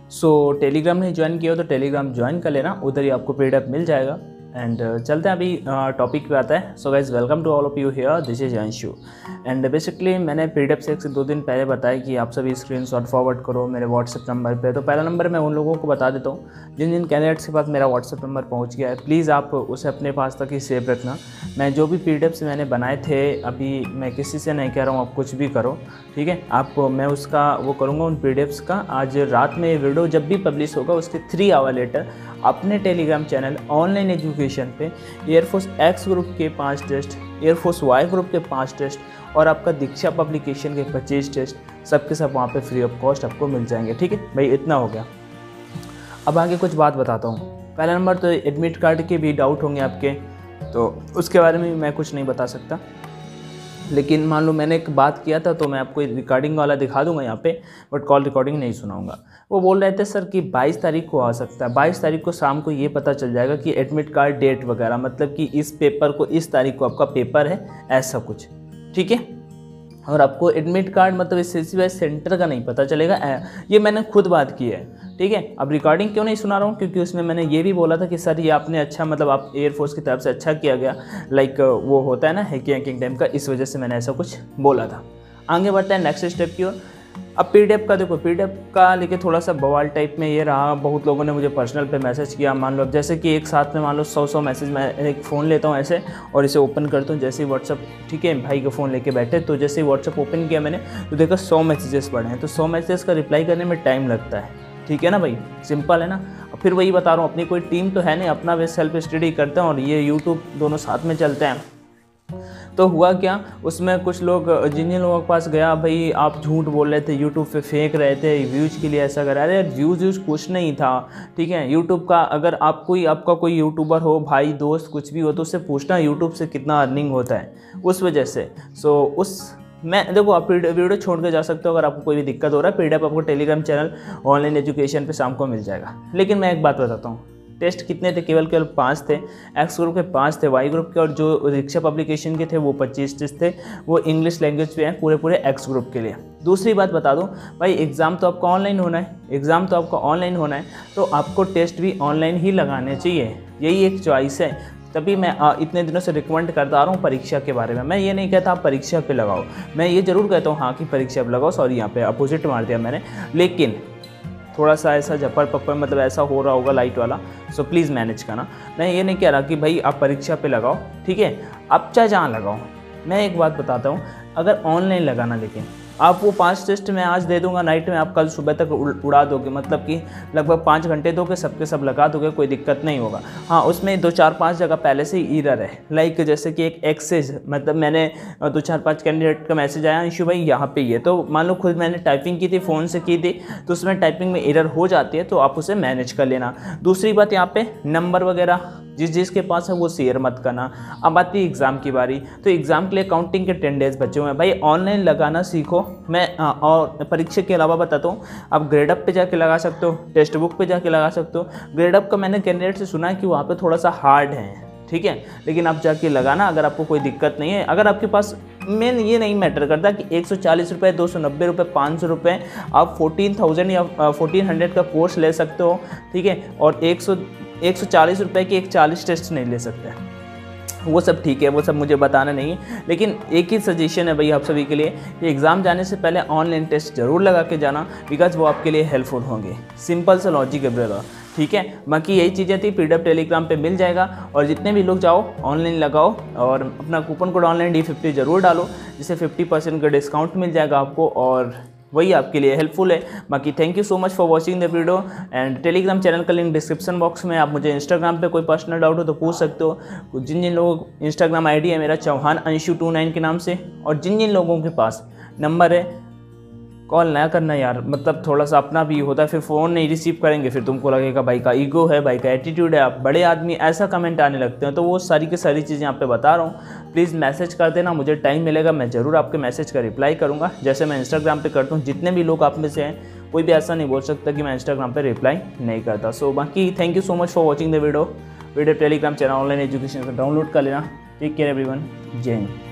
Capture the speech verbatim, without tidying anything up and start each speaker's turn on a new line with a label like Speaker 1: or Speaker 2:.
Speaker 1: सो Telegram नहीं join किया हो तो टेलीग्राम ज्वाइन कर लेना, उधर ही आपको पीडीएफ मिल जाएगा। एंड uh, चलते हैं अभी टॉपिक पे आता है। So guys welcome to all of you here, this is Anshu. And basically मैंने पीडीएफ से एक से दो दिन पहले बताया कि आप सभी स्क्रीनशॉट फॉरवर्ड करो मेरे व्हाट्सएप नंबर पे। तो पहला नंबर मैं उन लोगों को बता देता हूँ जिन जिन कैंडिडेट्स के पास मेरा व्हाट्सएप नंबर पहुँच गया है, प्लीज़ आप उसे अपने पास तक ही सेव रखना। मैं जो भी पीडीएफ से मैंने बनाए थे, अभी मैं किसी से नहीं कह रहा हूँ आप कुछ भी करो, ठीक है। आप मैं उसका वो करूँगा उन पीडीएफ्स का। आज रात में ये वीडियो जब भी पब्लिश होगा उसके थ्री आवर लेटर अपने टेलीग्राम चैनल ऑनलाइन एजुकेशन पे एयरफोर्स एक्स ग्रुप के पाँच टेस्ट, एयरफोर्स वाई ग्रुप के पाँच टेस्ट और आपका दीक्षा पब्लिकेशन के पच्चीस टेस्ट सबके सब वहाँ पे फ्री ऑफ कॉस्ट आपको मिल जाएंगे, ठीक है भाई। इतना हो गया। अब आगे कुछ बात बताता हूँ। पहला नंबर तो एडमिट कार्ड के भी डाउट होंगे आपके, तो उसके बारे में मैं कुछ नहीं बता सकता, लेकिन मान लो मैंने एक बात किया था तो मैं आपको रिकॉर्डिंग वाला दिखा दूंगा यहाँ पे, बट कॉल रिकॉर्डिंग नहीं सुनाऊंगा। वो बोल रहे थे सर कि बाईस तारीख को आ सकता है, बाईस तारीख को शाम को ये पता चल जाएगा कि एडमिट कार्ड डेट वगैरह, मतलब कि इस पेपर को इस तारीख को आपका पेपर है, ऐसा कुछ, ठीक है। और आपको एडमिट कार्ड मतलब इस सी सेंटर का नहीं पता चलेगा, ये मैंने खुद बात की है, ठीक है। अब रिकॉर्डिंग क्यों नहीं सुना रहा हूँ, क्योंकि उसमें मैंने ये भी बोला था कि सर ये आपने अच्छा, मतलब आप एयरफोर्स की तरफ से अच्छा किया गया, लाइक वो होता है ना हैकिंग हैकिंग टाइम का, इस वजह से मैंने ऐसा कुछ बोला था। आगे बढ़ते हैं नेक्स्ट स्टेप की ओर। अब पीडीएफ का देखो, पीडीएफ का लेके थोड़ा सा बवाल टाइप में ये रहा। बहुत लोगों ने मुझे पर्सनल पे मैसेज किया। मान लो अब जैसे कि एक साथ में मान लो सौ सौ मैसेज, मैं एक फ़ोन लेता हूँ ऐसे और इसे ओपन करता हूँ, जैसे ही व्हाट्सअप, ठीक है, भाई का फ़ोन लेके बैठे तो जैसे ही व्हाट्सअप ओपन किया मैंने तो देखा सौ मैसेजेस पड़े हैं। तो सौ मैसेजेस का रिप्लाई करने में टाइम लगता है, ठीक है ना भाई, सिंपल है ना। फिर वही बता रहा हूँ, अपनी कोई टीम तो है नहीं, अपना वे सेल्फ स्टडी करते हैं और ये यूट्यूब दोनों साथ में चलते हैं। तो हुआ क्या, उसमें कुछ लोग, जिन जिन लोगों के पास गया, भाई आप झूठ बोल रहे थे, यूट्यूब पे फेंक रहे थे, व्यूज़ के लिए ऐसा कर रहे थे। व्यूज़ व्यूज़ कुछ नहीं था, ठीक है। यूट्यूब का अगर आप कोई आपका कोई यूट्यूबर हो, भाई दोस्त कुछ भी हो, तो उससे पूछना यूट्यूब से कितना अर्निंग होता है, उस वजह से। सो उस मैं देखो, आप वीडियो छोड़ के जा सकते हो अगर आपको कोई भी दिक्कत हो रहा है। पीडीएफ आपको टेलीग्राम चैनल ऑनलाइन एजुकेशन पे शाम को मिल जाएगा। लेकिन मैं एक बात बताता हूँ, टेस्ट कितने थे, केवल केवल पाँच थे। एक्स ग्रुप के पाँच थे, वाई ग्रुप के और जो दीक्षा पब्लिकेशन के थे वो पच्चीस टेस्ट थे। वो इंग्लिश लैंग्वेज पे हैं पूरे पूरे एक्स ग्रुप के लिए। दूसरी बात बता दूं भाई, एग्ज़ाम तो आपका ऑनलाइन होना है, एग्ज़ाम तो आपका ऑनलाइन होना है, तो आपको टेस्ट भी ऑनलाइन ही लगाने चाहिए। यही एक चॉइस है। तभी मैं आ, इतने दिनों से रिकमेंड करता आ रहा हूँ परीक्षा के बारे में। मैं ये नहीं कहता आप परीक्षा पे लगाओ, मैं ये ज़रूर कहता हूँ हाँ कि परीक्षा पे लगाओ। सॉरी, यहाँ पे अपोजिट मार दिया मैंने। लेकिन थोड़ा सा ऐसा झप्पर पप्पर, मतलब ऐसा हो रहा होगा लाइट वाला, सो प्लीज़ मैनेज करना। मैं ये नहीं कह रहा कि भाई आप परीक्षा पे लगाओ, ठीक है, आप चाहे जहाँ लगाओ। मैं एक बात बताता हूँ, अगर ऑनलाइन लगाना, लेकिन आप वो पांच टेस्ट मैं आज दे दूंगा नाइट में, आप कल सुबह तक उड़ा दोगे, मतलब कि लगभग पाँच घंटे दोगे, सबके सब लगा दोगे, कोई दिक्कत नहीं होगा। हाँ, उसमें दो चार पांच जगह पहले से ही एरर है, लाइक जैसे कि एक एक्सेस, मतलब मैंने दो चार पांच कैंडिडेट का मैसेज आया, इशू भाई यहाँ पे ये, तो मान लो खुद मैंने टाइपिंग की थी, फ़ोन से की थी, तो उसमें टाइपिंग में एरर हो जाती है, तो आप उसे मैनेज कर लेना। दूसरी बात, यहाँ पे नंबर वगैरह जिस जिसके पास है वो शेयर मत करना। अब आती है एग्ज़ाम की बारी, तो एग्ज़ाम के लिए काउंटिंग के टेन डेज बचे हुए हैं भाई, ऑनलाइन लगाना सीखो। मैं आ, और परीक्षा के अलावा बताता हूँ, आप ग्रेडअप पे जाके लगा सकते हो, टेक्स्ट बुक पे जाके लगा सकते हो। ग्रेडअप का मैंने कैंडिडेट से सुना है कि वहाँ पे थोड़ा सा हार्ड है, ठीक है, लेकिन आप जाके लगाना अगर आपको कोई दिक्कत नहीं है। अगर आपके पास, मेन ये नहीं मैटर करता कि एक सौ चालीस रुपये, दो सौ नब्बे रुपये, पाँच सौ रुपये, आप फोर्टीन थाउजेंड या फोर्टीन हंड्रेड का कोर्स ले सकते हो, ठीक है, और एक सौ एक सौ चालीस रुपये की एक चालीस टेस्ट नहीं ले सकते, वो सब ठीक है, वो सब मुझे बताना नहीं है। लेकिन एक ही सजेशन है भाई आप सभी के लिए कि एग्ज़ाम जाने से पहले ऑनलाइन टेस्ट जरूर लगा के जाना, बिकॉज वो आपके लिए हेल्पफुल होंगे। सिंपल सा लॉजिक है ब्रदर, ठीक है। बाकी यही चीज़ें थी, पीडीएफ टेलीग्राम पे मिल जाएगा। और जितने भी लोग जाओ ऑनलाइन लगाओ और अपना coupon code online D fifty जरूर डालो, जिससे फिफ्टी परसेंट का डिस्काउंट मिल जाएगा आपको, और वही आपके लिए हेल्पफुल है। बाकी thank you so much for watching the video. And telegram channel का लिंक डिस्क्रिप्शन बॉक्स में। आप मुझे इंस्टाग्राम पे कोई पर्सनल डाउट हो तो पूछ सकते हो। जिन जिन लोगों इंस्टाग्राम आईडी है मेरा चौहान अंशु टू नाइन के नाम से, और जिन जिन लोगों के पास नंबर है, कॉल ना करना यार, मतलब थोड़ा सा अपना भी होता है, फिर फ़ोन नहीं रिसीव करेंगे, फिर तुमको लगेगा भाई का ईगो है, भाई का एटीट्यूड है, आप बड़े आदमी, ऐसा कमेंट आने लगते हैं। तो वो सारी की सारी चीज़ें यहाँ पे बता रहा हूँ। प्लीज़ मैसेज कर देना, मुझे टाइम मिलेगा मैं ज़रूर आपके मैसेज का रिप्लाई करूँगा, जैसे मैं इंस्टाग्राम पे करता हूँ। जितने भी लोग आप में से हैं, कोई भी ऐसा नहीं बोल सकता कि मैं इंस्टाग्राम पर रिप्लाई नहीं करता। सो बाकी thank you so much for watching the video. Video telegram channel online education का डाउनलोड कर लेना। टेक केयर एवरीवन, जय हिंद।